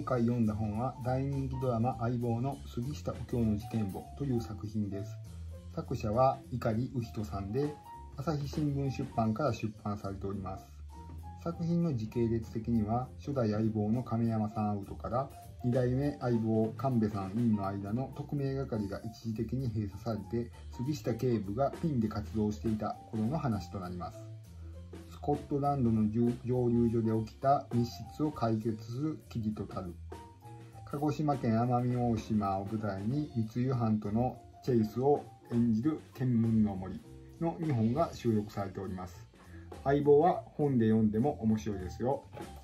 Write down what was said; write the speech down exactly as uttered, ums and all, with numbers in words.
回読んだ本は大人気ドラマ相棒の杉下右京の事件簿という作品です。作者は碇宇人さんで、朝日新聞出版から出版されております。作品の時系列的には、初代相棒の亀山さんアウトからに代目相棒神戸さんインの間の特命係が一時的に閉鎖されて、杉下警部がピンで活動していた頃の話となります。スコットランドの蒸留所で起きた密室を解決するキリとたる。鹿児島県奄美大島を舞台に密輸犯とのチェイスを演じる見聞の森のにほんが収録されております。相棒は本で読んでも面白いですよ。